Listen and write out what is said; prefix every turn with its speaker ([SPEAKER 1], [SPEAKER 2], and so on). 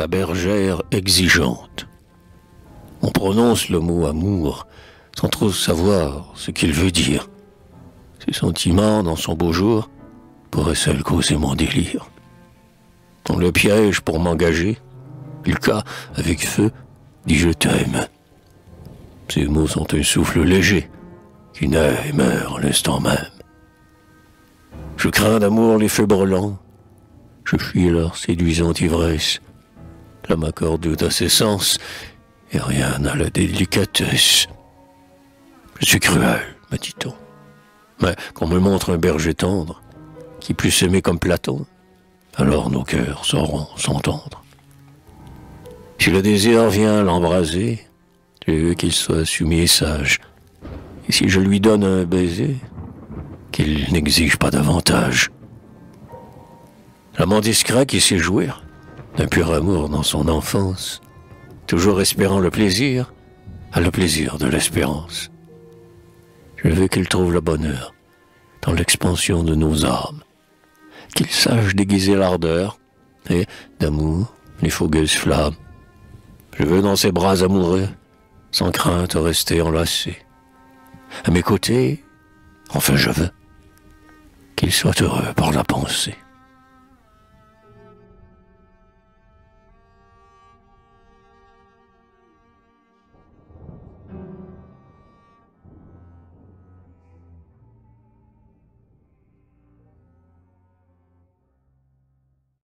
[SPEAKER 1] la bergère exigeante. On prononce le mot amour sans trop savoir ce qu'il veut dire. Ses sentiments, dans son beau jour, pourraient seuls causer mon délire. On le piège pour m'engager. Ilka, avec feu, dit je t'aime. Ces mots sont un souffle léger qui naît et meurt l'instant même. Je crains d'amour les feux brûlants. Je fuis leur séduisante ivresse. L'homme accorde tout à ses sens et rien n'a la délicatesse. Je suis cruel, me dit-on. Mais qu'on me montre un berger tendre qui puisse s'aimer comme Platon, alors nos cœurs sauront s'entendre. Si le désir vient l'embraser, je veux qu'il soit soumis et sage. Et si je lui donne un baiser, qu'il n'exige pas davantage. L'amant discret qui sait jouir d'un pur amour dans son enfance, toujours espérant le plaisir, a le plaisir de l'espérance. Je veux qu'il trouve le bonheur dans l'expansion de nos âmes, qu'il sache déguiser l'ardeur et, d'amour, les fougueuses flammes. Je veux dans ses bras amoureux, sans crainte rester enlacé. À mes côtés, enfin je veux qu'il soit heureux par la pensée.